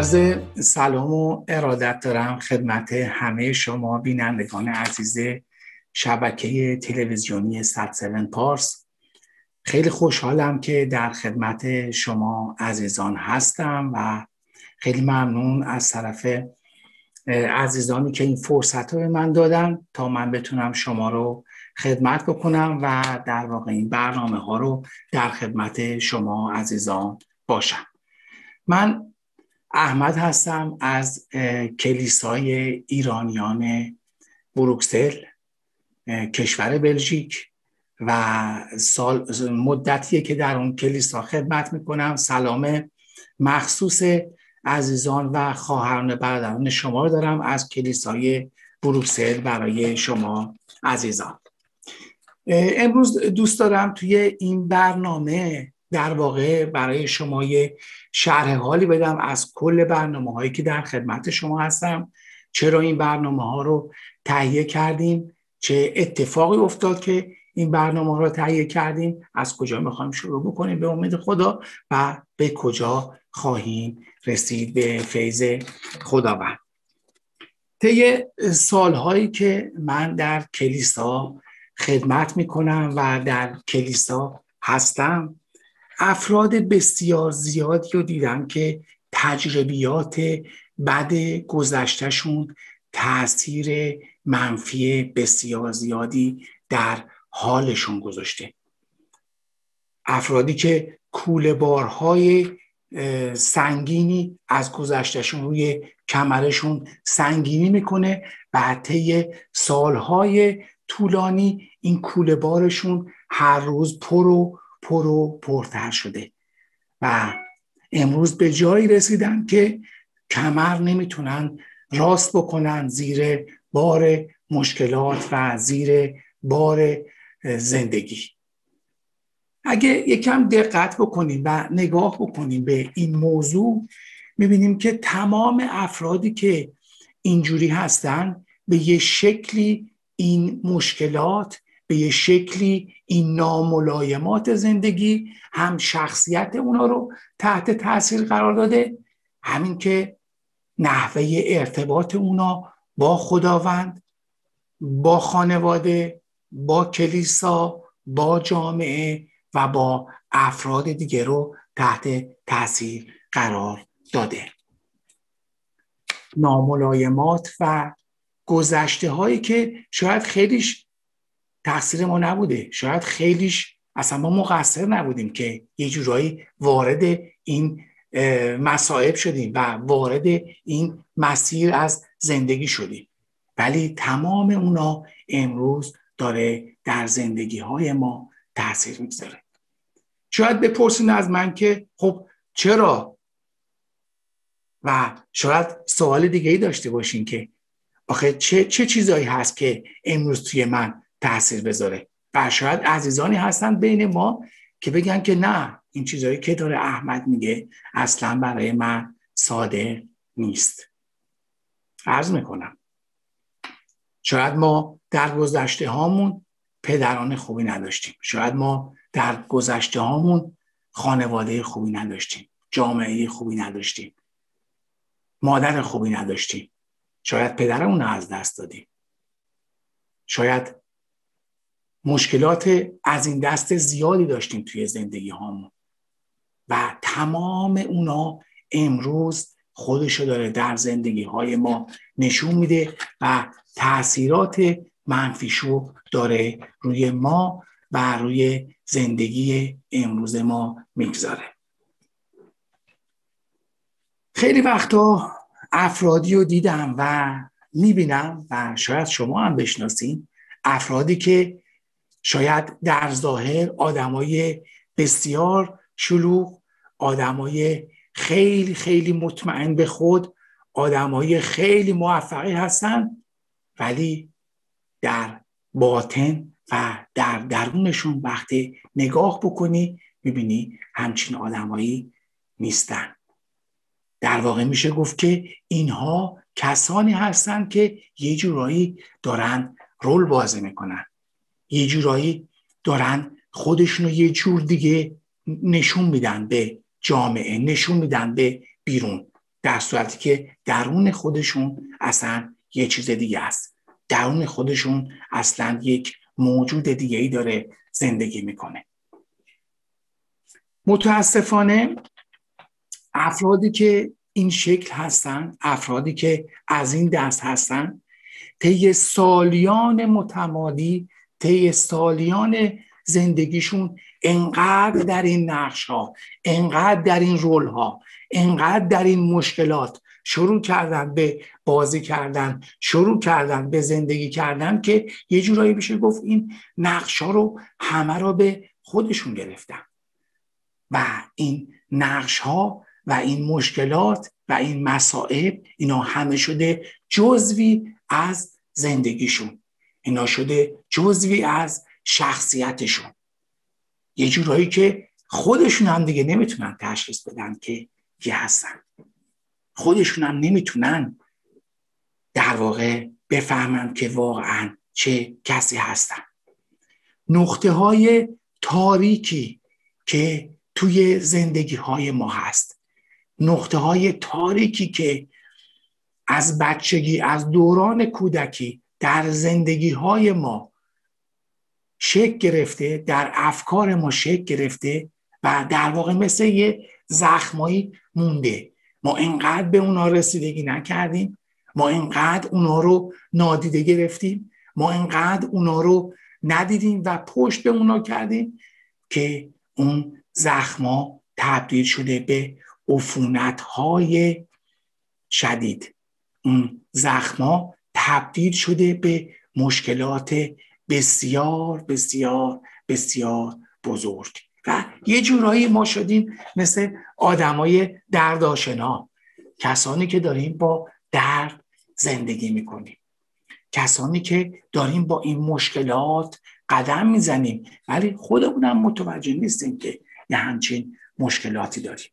عرض سلام و ارادت دارم خدمت همه شما بینندگان عزیز شبکه تلویزیونی 107 پارس. خیلی خوشحالم که در خدمت شما عزیزان هستم و خیلی ممنون از طرف عزیزانی که این فرصت رو به من دادن تا من بتونم شما رو خدمت بکنم و در واقع این برنامه ها رو در خدمت شما عزیزان باشم. من احمد هستم از کلیسای ایرانیان بروکسل، کشور بلژیک، و مدتیه که در اون کلیسا خدمت میکنم. سلام مخصوص عزیزان و خواهران برادران شما رو دارم از کلیسای بروکسل برای شما عزیزان. امروز دوست دارم توی این برنامه در واقع برای شما یه شرح حالی بدم از کل برنامه هایی که در خدمت شما هستم. چرا این برنامه ها رو تهیه کردیم، چه اتفاقی افتاد که این برنامه ها رو تهیه کردیم، از کجا میخوایم شروع بکنیم به امید خدا و به کجا خواهیم رسید به فیض خداوند. طی سالهایی که من در کلیسا خدمت میکنم و در کلیسا هستم، افراد بسیار زیادی رو دیدم که تجربیات بد گذشتهشون تأثیر منفی بسیار زیادی در حالشون گذاشته. افرادی که کوله بارهای سنگینی از گذشتهشون روی کمرشون سنگینی میکنه و طی سالهای طولانی این کوله بارشون هر روز پرتر شده و امروز به جایی رسیدن که کمر نمیتونن راست بکنن زیر بار مشکلات و زیر بار زندگی. اگه یکم دقت بکنیم و نگاه بکنیم به این موضوع، میبینیم که تمام افرادی که اینجوری هستن به یه شکلی این مشکلات، به یه شکلی این ناملایمات زندگی هم شخصیت اونا رو تحت تاثیر قرار داده، همین که نحوه ارتباط اونا با خداوند، با خانواده، با کلیسا، با جامعه و با افراد دیگه رو تحت تاثیر قرار داده. ناملایمات و گذشته هایی که شاید خیلیش تقصیر ما نبوده، شاید خیلیش اصلا ما مقصر نبودیم که یه جورایی وارد این مصائب شدیم و وارد این مسیر از زندگی شدیم، ولی تمام اونا امروز داره در زندگی های ما تأثیر میگذاره. شاید بپرسین از من که خب چرا؟ و شاید سوال دیگه ای داشته باشین که آخه چه چیزایی هست که امروز توی من تأثیر بذاره؟ و شاید عزیزانی هستن بین ما که بگن که نه، این چیزایی که داره احمد میگه اصلا برای من صادق نیست. عرض میکنم شاید ما در گذشته هامون پدران خوبی نداشتیم، شاید ما در گذشته هامون خانواده خوبی نداشتیم، جامعه خوبی نداشتیم، مادر خوبی نداشتیم، شاید پدرمون از دست دادیم، شاید مشکلات از این دست زیادی داشتیم توی زندگی هامون و تمام اونا امروز خودشو داره در زندگی های ما نشون میده و تأثیرات منفیشو داره روی ما و روی زندگی امروز ما میگذاره. خیلی وقتا افرادی رو دیدم و میبینم و شاید شما هم بشناسین، افرادی که شاید در ظاهر آدمای بسیار شلوغ، آدمای خیلی خیلی مطمئن به خود، آدمای خیلی موفقی هستن، ولی در باطن و در درونشون وقتی نگاه بکنی میبینی همچین آدمایی نیستن. در واقع میشه گفت که اینها کسانی هستن که یه جورایی دارن رول بازی میکنن، یه جورایی دارن خودشونو یه جور دیگه نشون میدن به جامعه، نشون میدن به بیرون. در صورتی که درون خودشون اصلا یه چیز دیگه است. درون خودشون اصلا یک موجود دیگه‌ای داره زندگی میکنه. متاسفانه افرادی که این شکل هستن، افرادی که از این دست هستن، طی سالیان متمادی، طی سالیان زندگیشون انقدر در این نقش‌ها، انقدر در این رول‌ها، انقدر در این مشکلات شروع کردن به بازی کردن، شروع کردن به زندگی کردن که یه جورایی بشه گفت این نقش‌ها رو همه را به خودشون گرفتن و این نقش‌ها و این مشکلات و این مصائب، اینا همه شده جزوی از زندگیشون، اینا شده جزوی از شخصیتشون. یه جورایی که خودشون هم دیگه نمیتونن تشخیص بدن که کی هستن، خودشون هم نمیتونن در واقع بفهمن که واقعا چه کسی هستن. نقطه های تاریکی که توی زندگی های ما هست، نقطه های تاریکی که از بچگی، از دوران کودکی در زندگی های ما شکل گرفته، در افکار ما شکل گرفته و در واقع مثل یه زخمایی مونده. ما اینقدر به اونا رسیدگی نکردیم، ما اینقدر اونا رو نادیده گرفتیم، ما اینقدر اونا رو ندیدیم و پشت به اونا کردیم که اون زخما تبدیل شده به عفونت‌های شدید. اون زخما تبدیل شده به مشکلات بسیار بسیار بسیار بزرگ و یه جورایی ما شدیم مثل آدمای دردآشنا، کسانی که داریم با درد زندگی میکنیم، کسانی که داریم با این مشکلات قدم میزنیم ولی خودمونم متوجه نیستیم که یه همچین مشکلاتی داریم.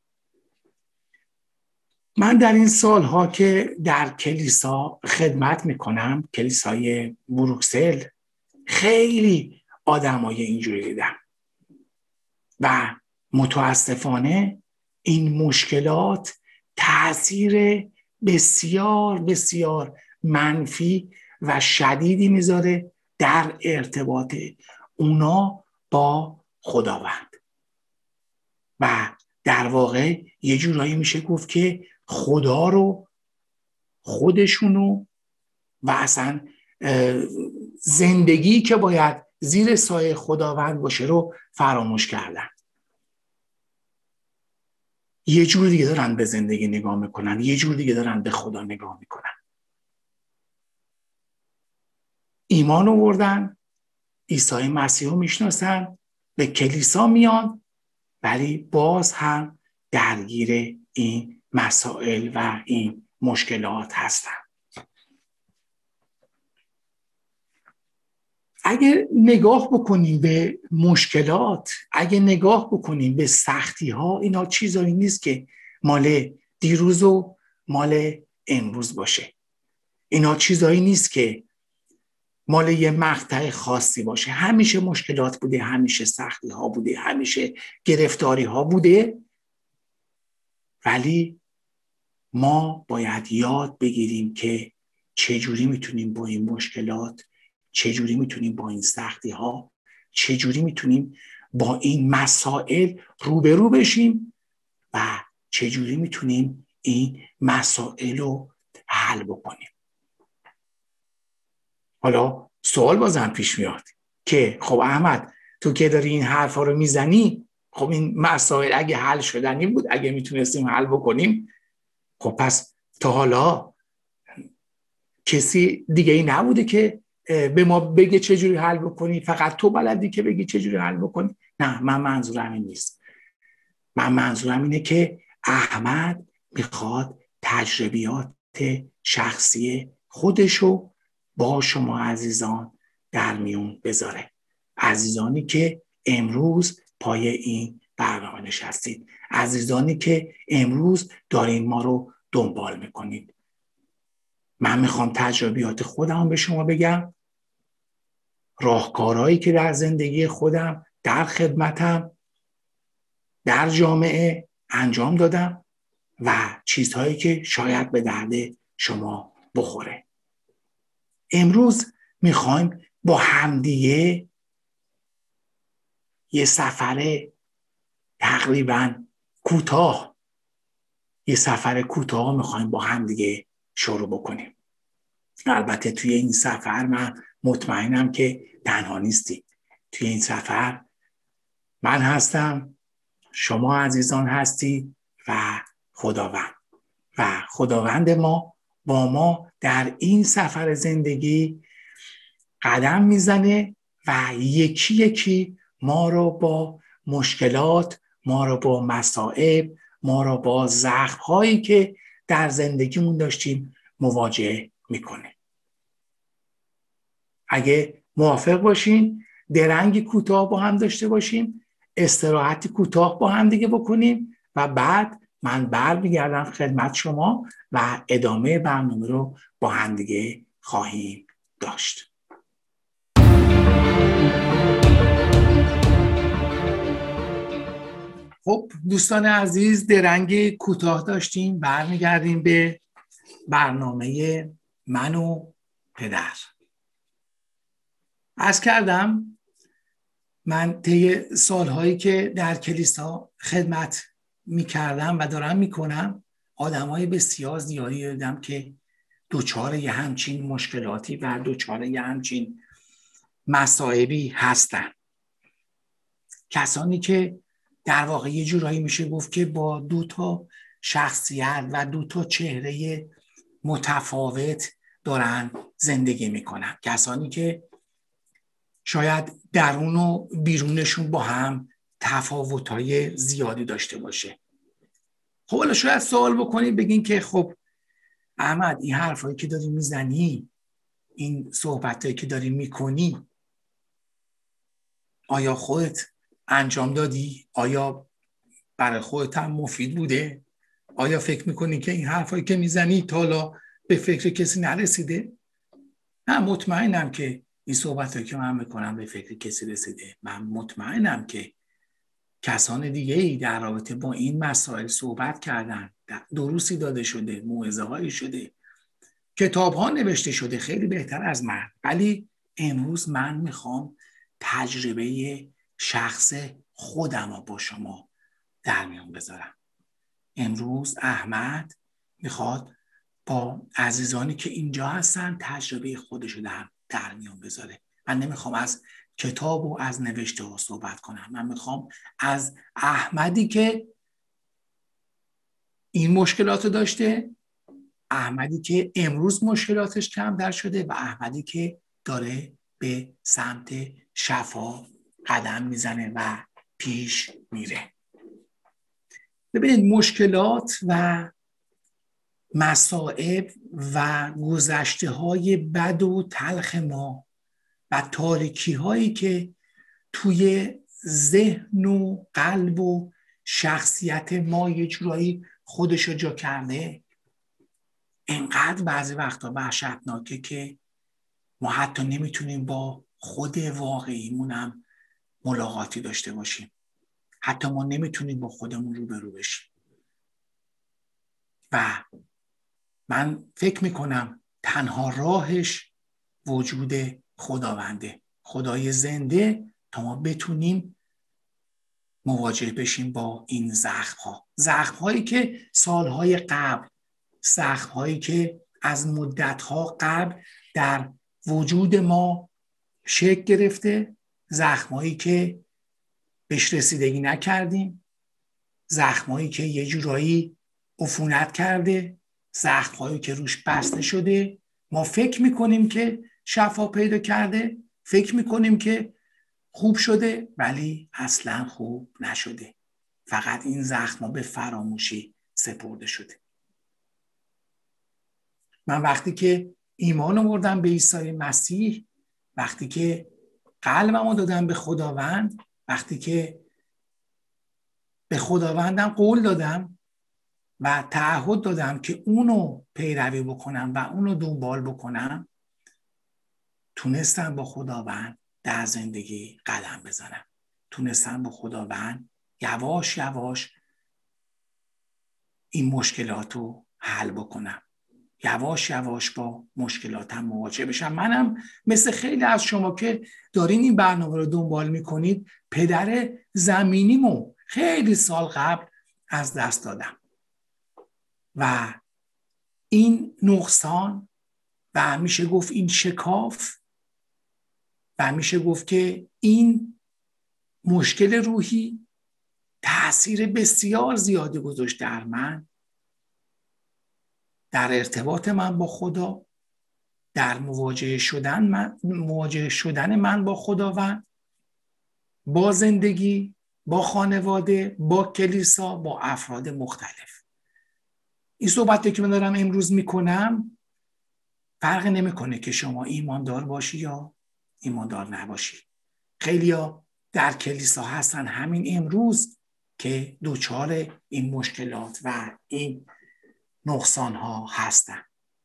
من در این سالها که در کلیسا خدمت میکنم، کلیسای بروکسل، خیلی آدمای اینجوری دیدم و متاسفانه این مشکلات تأثیر بسیار بسیار منفی و شدیدی میذاره در ارتباط اونا با خداوند و در واقع یه جورایی میشه گفت که خدا رو، خودشونو و اصلا زندگی که باید زیر سایه خداوند باشه رو فراموش کردن. یه جور دیگه دارن به زندگی نگاه میکنن، یه جور دیگه دارن به خدا نگاه میکنن. ایمان آوردن، عیسی مسیح رو میشناسن، به کلیسا میان ولی باز هم درگیر این مسائل و این مشکلات هستن. اگه نگاه بکنیم به مشکلات، اگه نگاه بکنیم به سختی ها، اینا چیزایی نیست که مال دیروز و مال امروز باشه. اینا چیزایی نیست که مال یه مقطع خاصی باشه. همیشه مشکلات بوده، همیشه سختی ها بوده، همیشه گرفتاری ها بوده، ولی ما باید یاد بگیریم که چجوری میتونیم با این مشکلات، چجوری میتونیم با این سختی ها، چجوری میتونیم با این مسائل روبرو بشیم و چجوری میتونیم این مسائل رو حل بکنیم. حالا سوال بازم پیش میاد که خب احمد، تو که داری این حرفا رو میزنی، خب این مسائل اگه حل شدنی بود، اگه میتونستیم حل بکنیم، خب پس تا حالا کسی دیگه ای نبوده که به ما بگه چجوری حل بکنی؟ فقط تو بلدی که بگی چجوری حل بکنی؟ نه، من منظورم این نیست. من منظورم اینه که احمد میخواد تجربیات شخصی خودشو با شما عزیزان در میون بذاره. عزیزانی که امروز پای این برنامه نشستید، عزیزانی که امروز دارین ما رو دنبال میکنید. من میخوام تجربیات خودم به شما بگم، راهکارهایی که در زندگی خودم، در خدمتم، در جامعه انجام دادم و چیزهایی که شاید به درد شما بخوره. امروز میخوایم با همدیگه یه سفر تقریبا کوتاه میخوایم با همدیگه شروع بکنیم. البته توی این سفر من مطمئنم که تنها نیستی. توی این سفر من هستم، شما عزیزان هستی و خداوند ما با ما در این سفر زندگی قدم میزنه و یکی یکی ما رو با مشکلات، ما رو با مصائب، ما رو با زخم‌هایی که در زندگیمون داشتیم مواجه میکنه. اگه موافق باشین درنگی کوتاه با هم داشته باشیم، استراحتی کوتاه با هم دیگه بکنیم و بعد من برمیگردم خدمت شما و ادامه برنامه رو با هم دیگه خواهیم داشت. خب دوستان عزیز، درنگ کوتاه داشتیم، برمیگردیم به برنامه من و پدر. عرض کردم من طی سالهایی که در کلیسا خدمت میکردم و دارم میکنم آدمای بسیار زیادی دیدم که دوچار یه همچین مشکلاتی و دوچار یه همچین مصائبی هستن. کسانی که در واقع یه جورایی میشه گفت که با دو تا شخصیت و دو تا چهره متفاوت دارن زندگی میکنن. کسانی که شاید درون و بیرونشون با هم تفاوت‌های زیادی داشته باشه. خب حالا شاید سوال بکنید بگین که خب احمد، این حرفایی که داری میزنی، این صحبتایی که داری میکنی، آیا خودت انجام دادی؟ آیا برای خودت هم مفید بوده؟ آیا فکر میکنی که این حرفایی که میزنی تا حالا به فکر کسی نرسیده؟ من مطمئنم که این صحبتایی که من میکنم به فکر کسی رسیده. من مطمئنم که کسان دیگه‌ای در رابطه با این مسائل صحبت کردن، دروسی داده شده، موعظه‌هایی شده، کتاب‌ها نوشته شده خیلی بهتر از من. ولی امروز من میخوام تجربه شخص خودم رو با شما در میان بذارم. امروز احمد میخواد با عزیزانی که اینجا هستن تجربه خودش رو در میان بذاره. من نمیخوام از کتاب و از نوشته ها صحبت کنم. من میخوام از احمدی که این مشکلات رو داشته، احمدی که امروز مشکلاتش کمتر شده و احمدی که داره به سمت شفا قدم میزنه و پیش میره. ببینید مشکلات و مصائب و گذشته های بد و تلخ ما و تاریکی هایی که توی ذهن و قلب و شخصیت ما یه جورایی خودشو جا کرده، اینقدر بعضی وقتا وحشتناکه که ما حتی نمیتونیم با خود واقعیمون هم ملاقاتی داشته باشیم. حتی ما نمیتونیم با خودمون روبرو بشیم. و من فکر میکنم تنها راهش وجود خداونده، خدای زنده، تا ما بتونیم مواجه بشیم با این زخم‌هایی که سالهای قبل، زخم‌هایی که از مدت‌ها قبل در وجود ما شکل گرفته، زخم‌هایی که بهش رسیدگی نکردیم، زخم‌هایی که یه جورایی عفونت کرده، زخم‌هایی که روش بسته شده. ما فکر میکنیم که شفا پیدا کرده، فکر میکنیم که خوب شده، ولی اصلا خوب نشده. فقط این زخم‌ها به فراموشی سپرده شده. من وقتی که ایمان آوردم به عیسی مسیح، وقتی که قلبمو دادم به خداوند، وقتی که به خداوندم قول دادم و تعهد دادم که اونو پیروی بکنم و اونو دنبال بکنم، تونستم با خداوند در زندگی قدم بزنم. تونستم با خداوند یواش یواش این مشکلات رو حل بکنم، یواش یواش با مشکلاتم مواجه بشم. منم مثل خیلی از شما که دارین این برنامه رو دنبال میکنید، پدر زمینیمو خیلی سال قبل از دست دادم و این نقصان و میشه گفت این شکاف و میشه گفت که این مشکل روحی تأثیر بسیار زیادی گذاشت در من، در ارتباط من با خدا، در مواجه شدن من با خداوند، با زندگی، با خانواده، با کلیسا، با افراد مختلف. این صحبتی که من دارم امروز میکنم فرق نمیکنه که شما ایماندار باشی یا ایماندار نباشی. خیلیا در کلیسا هستن همین امروز که دوچار این مشکلات و این نقصان ها هستن.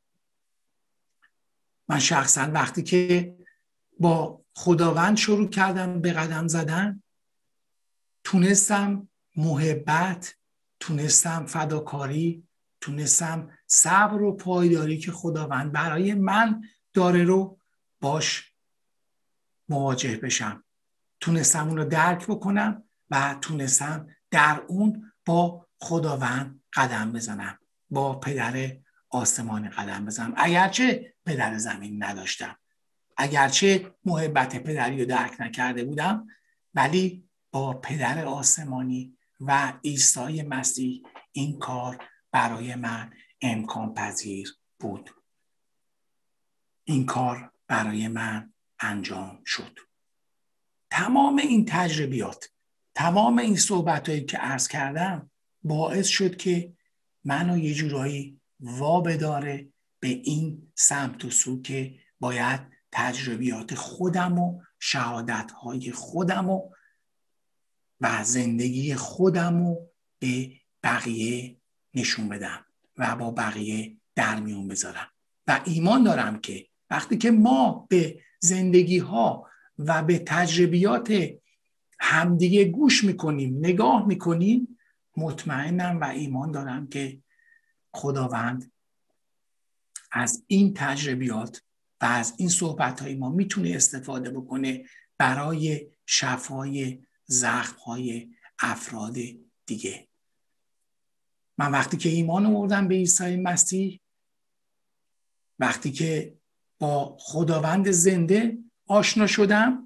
من شخصا وقتی که با خداوند شروع کردم به قدم زدن، تونستم محبت، تونستم فداکاری، تونستم صبر و پایداری که خداوند برای من داره رو باش مواجه بشم. تونستم اون رو درک بکنم و تونستم در اون با خداوند قدم بزنم، با پدر آسمانی قدم بزنم. اگرچه پدر زمین نداشتم، اگرچه محبت پدری رو درک نکرده بودم، ولی با پدر آسمانی و عیسی مسیح این کار برای من امکان پذیر بود. این کار برای من انجام شد. تمام این تجربیات، تمام این صحبتایی که عرض کردم باعث شد که منو یه جورایی وابداره به این سمت و سو که باید تجربیات خودم و شهادت‌های خودم و زندگی خودم رو به بقیه نشون بدم و با بقیه در میون بذارم. و ایمان دارم که وقتی که ما به زندگی ها و به تجربیات همدیگه گوش میکنیم، نگاه میکنیم، مطمئنم و ایمان دارم که خداوند از این تجربیات و از این صحبت‌های ما میتونه استفاده بکنه برای شفای زخم‌های افراد دیگه. من وقتی که ایمان آوردم به عیسی مسیح، وقتی که با خداوند زنده آشنا شدم،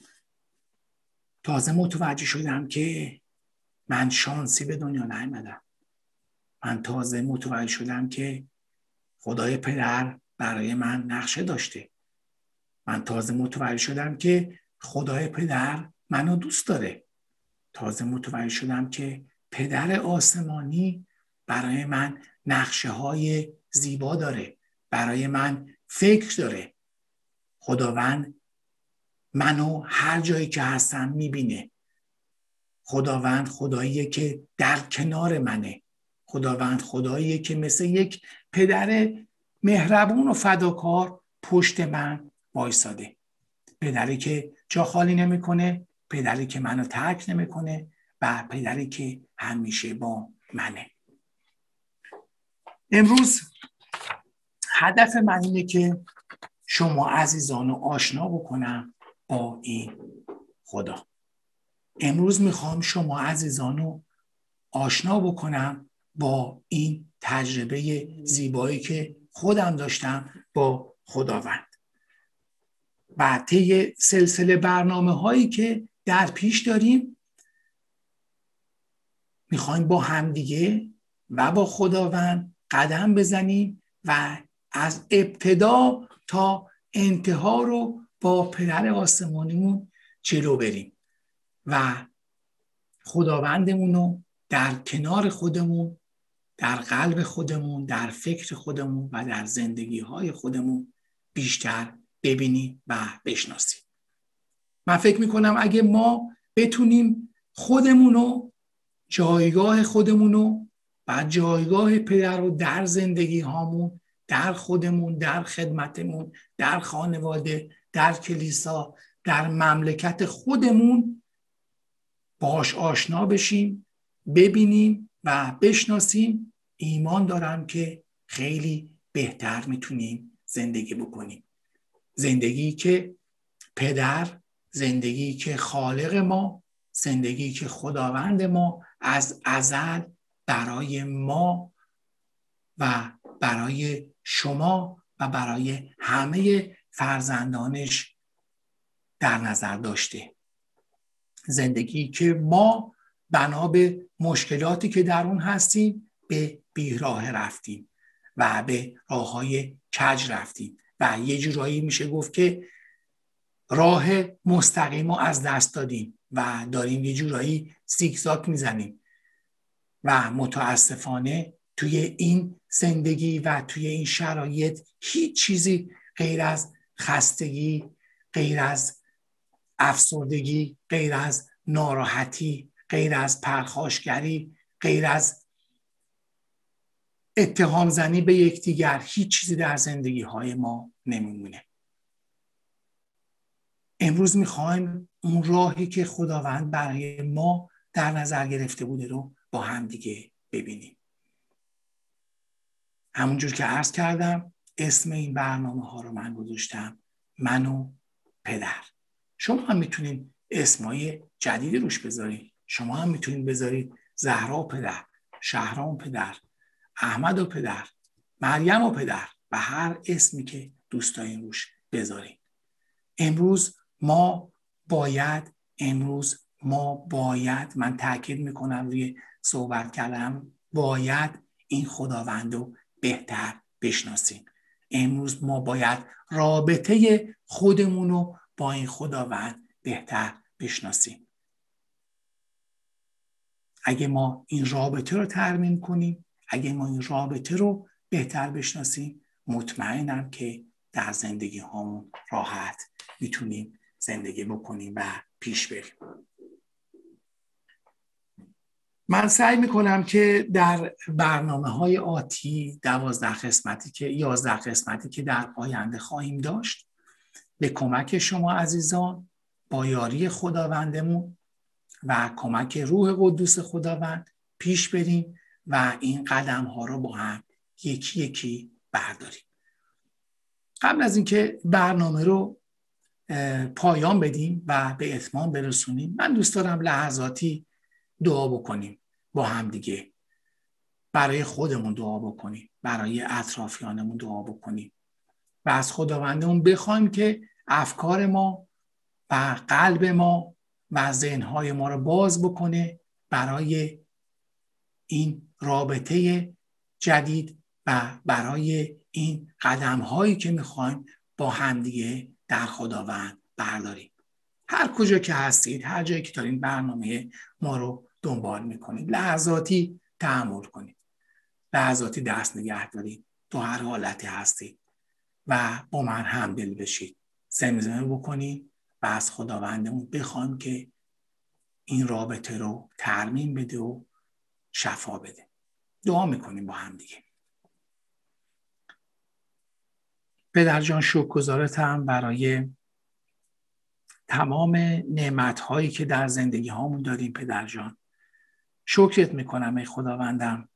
تازه متوجه شدم که من شانسی به دنیا نیامدم. من تازه متوجه شدم که خدای پدر برای من نقشه داشته. من تازه متوجه شدم که خدای پدر منو دوست داره. تازه متوجه شدم که پدر آسمانی برای من نقشه های زیبا داره، برای من فکر داره. خداوند منو هر جایی که هستم میبینه. خداوند خداییه که در کنار منه. خداوند خداییه که مثل یک پدر مهربون و فداکار پشت من وایساده. پدری که جا خالی نمیکنه، پدری که منو ترک نمیکنه و پدری که همیشه با منه. امروز هدف من اینه که شما عزیزان رو آشنا بکنم با این خدا. امروز میخوام شما عزیزان رو آشنا بکنم با این تجربه زیبایی که خودم داشتم با خداوند. و طی سلسله برنامه هایی که در پیش داریم میخوایم با همدیگه و با خداوند قدم بزنیم و از ابتدا تا انتها رو با پدر آسمانیمون جلو بریم و خداوندمون رو در کنار خودمون، در قلب خودمون، در فکر خودمون و در زندگی های خودمون بیشتر ببینیم و بشناسیم. من فکر میکنم اگه ما بتونیم خودمونو، جایگاه خودمونو و جایگاه پدر رو در زندگی هامون، در خودمون، در خدمتمون، در خانواده، در کلیسا، در مملکت خودمون باهاش آشنا بشیم، ببینیم و بشناسیم، ایمان دارم که خیلی بهتر میتونیم زندگی بکنیم. زندگی که پدر، زندگی که خالق ما، زندگی که خداوند ما از ازل برای ما و برای شما و برای همه فرزندانش در نظر داشته. زندگی که ما بنا به مشکلاتی که در اون هستیم به بیراه رفتیم و به راههای کج رفتیم و یه جورایی میشه گفت که راه مستقیم رو از دست دادیم و داریم یه جورایی زیگزاگ میزنیم و متاسفانه توی این زندگی و توی این شرایط هیچ چیزی غیر از خستگی، غیر از افسردگی، غیر از ناراحتی، غیر از پرخاشگری، غیر از اتهام زنی به یکدیگر، هیچ چیزی در زندگی های ما نمیمونه. امروز میخوایم اون راهی که خداوند برای ما در نظر گرفته بوده رو با هم دیگه ببینیم. همونجور که عرض کردم اسم این برنامه ها رو من گذاشتم من و پدر. شما هم میتونید اسمای جدیدی روش بذارید. شما هم میتونید بذارید زهرا و پدر، شهرام پدر، احمد و پدر، مریم و پدر و هر اسمی که دوست دارین روش بذارید. امروز ما باید من تاکید میکنم روی صحبت کردم، باید این خداوند رو بهتر بشناسیم. امروز ما باید رابطه خودمون رو با این خداوند بهتر بشناسیم. اگه ما این رابطه رو ترمیم کنیم، اگه ما این رابطه رو بهتر بشناسیم، مطمئنم که در زندگی هامون راحت میتونیم زندگی بکنیم و پیش بریم. من سعی میکنم که در برنامه‌های آتی 11 قسمتی که در آینده خواهیم داشت به کمک شما عزیزان با یاری خداوندمون و کمک روح قدوس خداوند پیش بریم و این قدم ها رو با هم یکی یکی برداریم. قبل از اینکه برنامه رو پایان بدیم و به اتمام برسونیم، من دوست دارم لحظاتی دعا بکنیم با هم دیگه. برای خودمون دعا بکنیم، برای اطرافیانمون دعا بکنیم و از خداوندمون بخوایم که افکار ما و قلب ما و ذهن‌های ما رو باز بکنه برای این رابطه جدید و برای این قدم‌هایی که می‌خوایم با همدیگه در خداوند برداریم. هر کجا که هستید، هر جایی که دارین برنامه ما رو دنبال می‌کنید، لحظاتی تأمل کنید، لحظاتی دست نگه دارید، تو هر حالتی هستید و با من همدل بشید، زمزمه بکنید و از خداوندمون بخوایم که این رابطه رو ترمیم بده و شفا بده. دعا میکنیم با هم دیگه. پدر جان، شکرگزارتم برای تمام نعمت‌هایی که در زندگی هامون داریم. پدر جان، شکرت میکنم ای خداوندم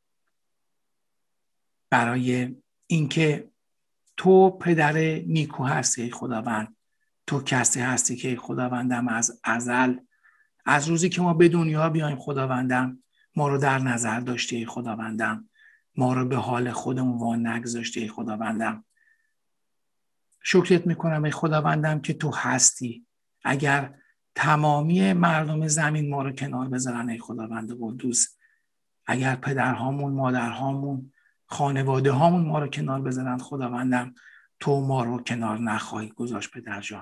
برای اینکه تو پدر نیکو هستی ای خداوند. تو کسی هستی که ای خداوندم از ازل، از روزی که ما به دنیا بیایم خداوندم، ما رو در نظر داشتی ای خداوندم. ما رو به حال خودمون وا نگذاشتی ای خداوندم. شکرت میکنم ای خداوندم که تو هستی. اگر تمامی مردم زمین ما رو کنار بذارن ای خداوند قدوس، اگر پدرهامون، مادرهامون، خانواده هامون ما رو کنار بذارن خداوندم، تو ما رو کنار نخواهی گذاشت پدر جان.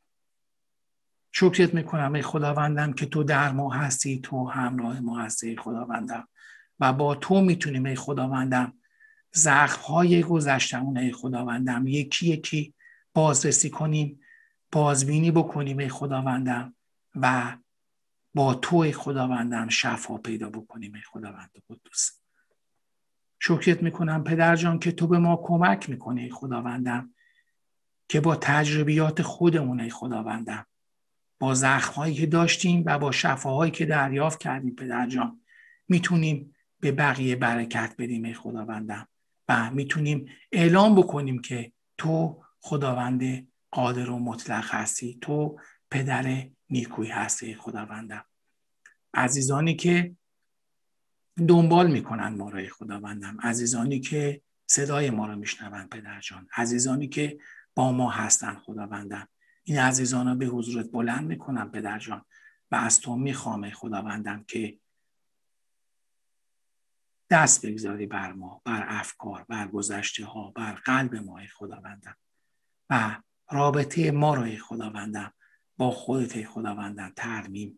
شکرت میکنم ای خداوندم که تو در ما هستی، تو همراه ما هستی ای خداوندم و با تو میتونیم ای خداوندم زخم‌های گذشتمون ای خداوندم یکی یکی بازرسی کنیم، بازبینی بکنیم ای خداوندم و با تو ای خداوندم شفا پیدا بکنیم ای خداوند قدوس. شکرت میکنم پدر جان که تو به ما کمک میکنی ای خداوندم که با تجربیات خودمون ای خداوندم، با زخم‌هایی که داشتیم و با شفاهایی که دریافت کردیم پدر جان، میتونیم به بقیه برکت بدیم ای خداوندم و میتونیم اعلام بکنیم که تو خداوند قادر و مطلق هستی، تو پدر نیکویی هستی ای خداوندم. عزیزانی که دنبال میکنن ما را ای خداوندم، عزیزانی که صدای ما را میشنون پدر جان، عزیزانی که با ما هستن خداوندم، این عزیزان را به حضورت بلند میکنم پدر جان و از تو میخوام خداوندم که دست بگذاری بر ما، بر افکار، بر گذشته ها، بر قلب ما ای خداوندم و رابطه ما را ای خداوندم با خودت ای خداوندم ترمیم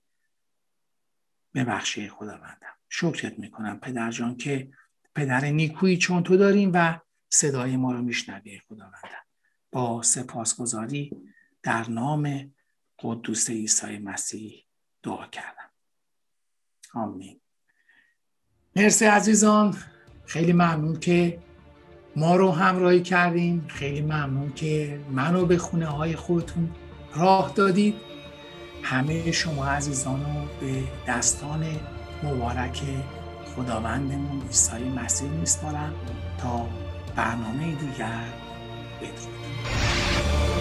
ببخشی خداوندم. شکرت میکنم پدر جان که پدر نیکویی چون تو داریم و صدای ما رو میشنوی خداوندم. با سپاسگزاری در نام قدوس عیسی مسیح دعا کردم. آمین. مرسی عزیزان، خیلی ممنون که ما رو همراهی کردین، خیلی ممنون که منو به خونه های خودتون راه دادید. همه شما عزیزان رو به دستان مبارک خداوندمون عیسی مسیح میسپارم تا برنامه دیگر. بدرود.